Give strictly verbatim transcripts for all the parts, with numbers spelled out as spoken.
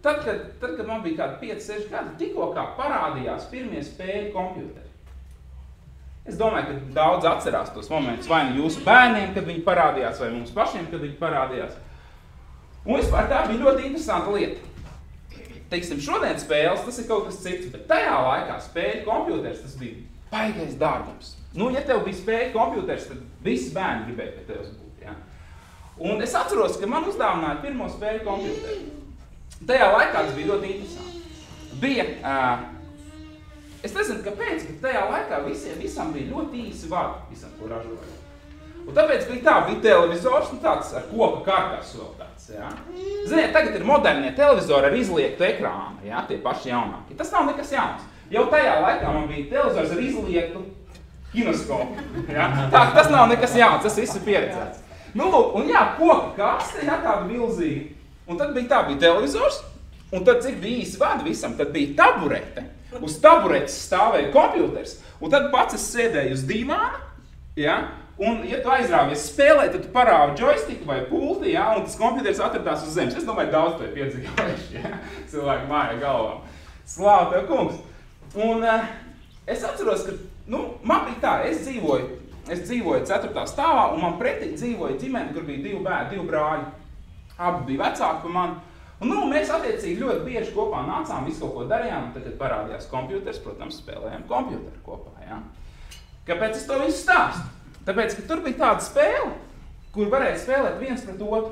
tad, kad, tad, kad man bija kādi pieci seši gadi, tikko kā parādījās pirmie spēļu kompjuteri. Es domāju, ka daudz atcerās tos momentus, vai nu jūsu bērniem, kad viņi parādījās, vai mums pašiem, kad viņi parādījās. Un vispār tā bija ļoti interesanta lieta. Teiksim, šodien spēles, tas ir kaut kas cits, bet tajā laikā spēļu kompjuters, tas bija baigais dārgums. Nu, ja tev bija spēļu kompjuters, tad visi bērni gribēja pie tevis būt, ja? Un es atceros, ka man uzdāvināja pirmo spēļu kompjuteru. Tajā laikā tas bija ļoti interesanti. Bija, uh, es nezinu, kāpēc, bet tajā laikā visiem, visam bija ļoti īsi vārdi, visam, ko ražoja. Un tāpēc bija tā, bija televizors, un tāds ar koka karkas vēl tāds, jā. Ziniet, tagad ir modernie televizori ar izliektu ekrānu, jā, tie paši jaunākie. Tas nav nekas jauns. Jau tajā laikā man bija televizors ar izliektu kinoskopu, jā. Tā, tas nav nekas jauns, tas viss ir pieredzēts. Nu, lūk, un jā, koka kaste, jā, tāda milzīga. Un tad bija tā, bija televizors, un tad cik bija īsi vadi visam, tad bija taburete. Uz taburetes stāvēja kompjuters, un tad pats es sēdēju uz dīvāna, jā. Un, ja tu aizrāvies spēlēt, tad tu parāvi joystiku vai pulti, ja, un tas kompjuters atradās uz zemes. Es domāju, daudz to ir piedzīvojuši, ja, cilvēki māja galvā. Slāva tev, kungs! Un uh, es atceros, ka, nu, man bija tā, es dzīvoju, es dzīvoju ceturtā stāvā, un man pretī dzīvoja ģimene, kur bija divi bērni, divi brāļi. Abi bija vecāki par mani. Un, nu, mēs attiecīgi ļoti bieži kopā nācām, visu kaut ko darījām, un tad, kad parādījās kompjuters, protams, spēlējām kompjuteru kopā, ja. Kāpēc es to visu stāstu? Tāpēc, ka tur bija tāda spēle, kur varēja spēlēt viens pret otru.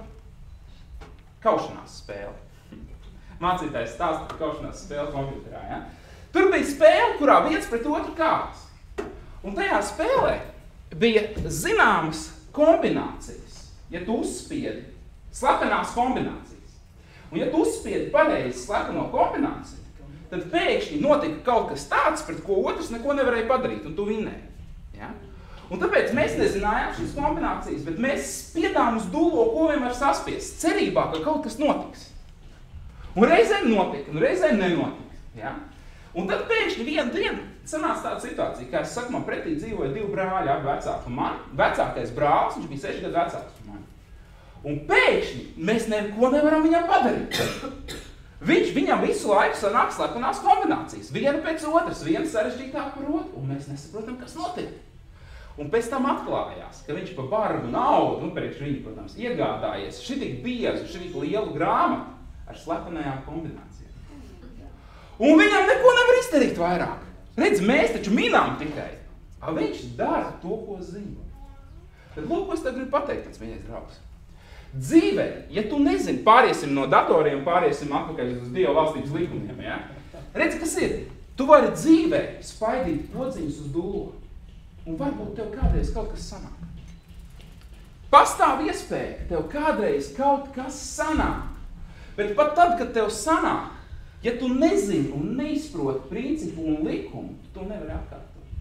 Kaušanās spēle. Mācītājs stāsta par kaušanās spēli kompjuterā, ja? Tur bija spēle, kurā viens pret otru kājas. Un tajā spēlē bija zināmas kombinācijas, ja tu uzspiedi slepenās kombinācijas. Un ja tu uzspiedi pareizi slepeno kombināciju, tad pēkšņi notika kaut kas tāds, pret ko otrs neko nevarēja padarīt, un tu vinēji. Ja? Un tāpēc mēs nezinājām šīs kombinācijas, bet mēs spiedām uz dūlo, ko vienmēr saspiest, cerībā, ka kaut kas notiks. Un reizēm notika, un reizēm nenotika. Ja? Un tad pēkšņi vienu dienu sanāca tāda situācija, kā es saku, man pretī dzīvoja divi brāļi, abi vecāki par mani. Vecākais brālis, viņš bija seši gadu vecāks par mani. Un pēkšņi mēs neko nevaram viņam padarīt. Viņš viņam visu laiku sanāk slepenās kombinācijas, viena pēc otras, viena sarežģītāk par otru, un mēs nesaprotam, kas notiek. Un pēc tam atklājās, ka viņš pa bargu naudu, un priekš viņu, protams, iegādājies šitik biezu, šitik lielu grāmatu ar slepenajām kombinācijām. Un viņam neko nevar izdarīt vairāk. Redz, mēs taču minām tikai. A viņš dara to, ko zina. Tad lūk, ko es tev gribu pateikt, tāds mīļais draugs. Dzīvē, ja tu nezini, pāriesim no datoriem, pāriesim atpakaļ uz Dieva valstības likumiem, ja? Redz, kas ir? Tu vari dzīvē spaidīt podziņus uz dūlo. Un varbūt tev kādreiz kaut kas sanāk. Pastāv iespēja, ka tev kādreiz kaut kas sanāk. Bet pat tad, kad tev sanāk, ja tu nezini un neizproti principu un likumu, tu to nevari atkārtot.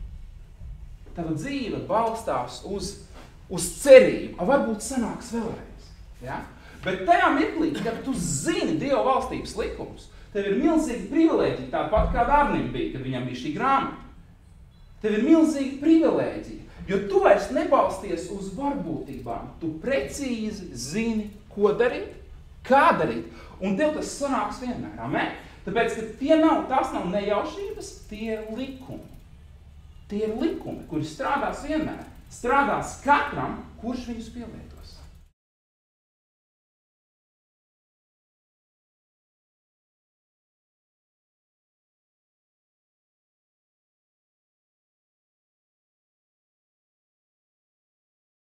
Tava dzīve balstās uz, uz cerību, a varbūt sanāks vēlreiz. Ja? Bet tajā mirklī, kad tu zini Dieva valstības likumus, tev ir milzīga privilēģija, tāpat kā Arnim bija, kad viņam bija šī grāmata. Tev ir milzīga privilēģija, jo tu vairs nebalsties uz varbūtībām. Tu precīzi zini, ko darīt, kā darīt, un tev tas sanāks vienmēr. Amen? Tāpēc, ka tie nav, tās nav nejaušības, tie ir likumi. Tie ir likumi, kuri strādās vienmēr. Strādās katram, kurš viņus pielieto.